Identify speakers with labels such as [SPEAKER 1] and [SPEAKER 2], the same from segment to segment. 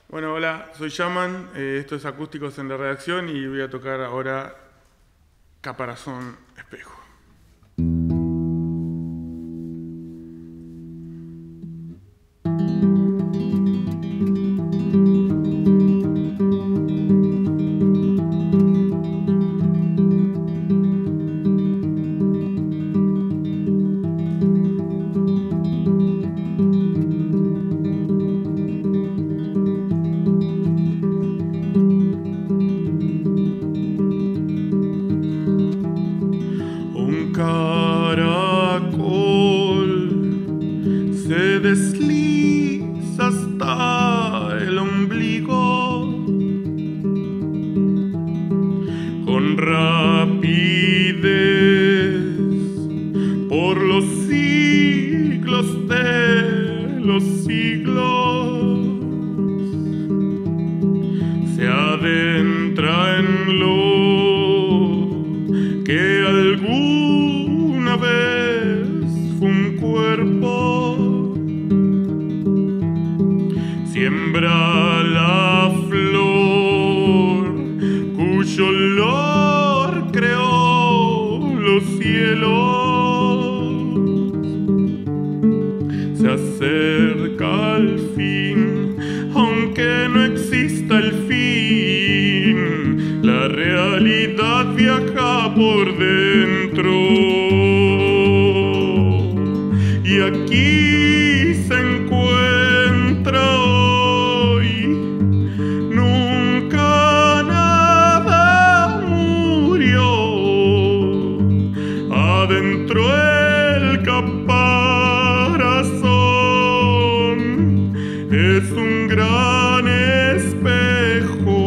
[SPEAKER 1] Bueno, hola, soy Yaman, esto es Acústicos en la Redacción y voy a tocar ahora Caparazón Espejo. Un caracol se desliza hasta el ombligo con rapidez por los siglos de los siglos. Se adentra en lo que alguna vez fue un cuerpo, siembra la flor cuyo olor creó los cielos. Se acerca al fin, aunque no exista el fin, la realidad viaja por dentro. Y aquí se encuentra hoy, nunca nada murió. Adentro el caparazón es un gran espejo.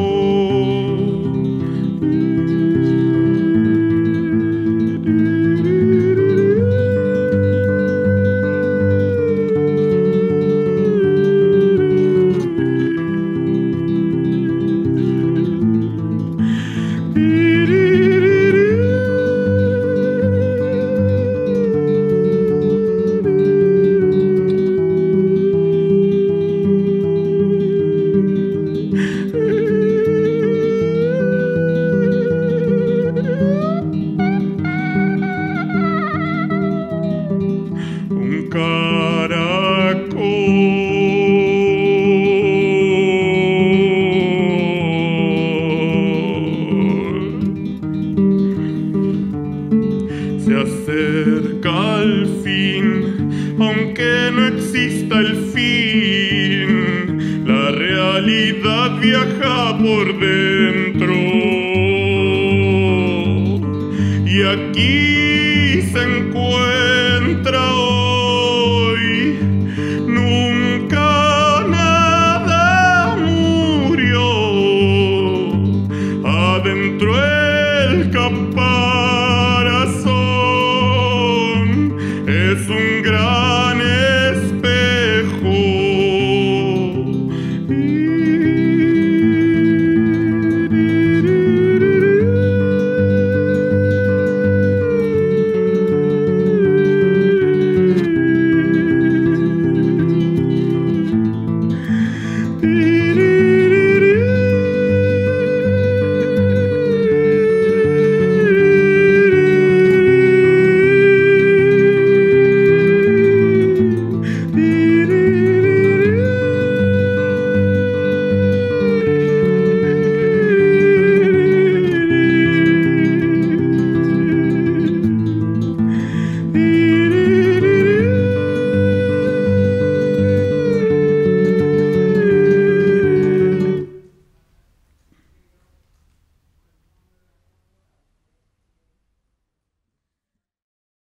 [SPEAKER 1] Un caracol se acerca al fin, aunque no exista el fin, la realidad viaja por dentro. Y aquí se encuentra hoy, nunca nada murió. Adentro el caparazón es un gran espejo. Y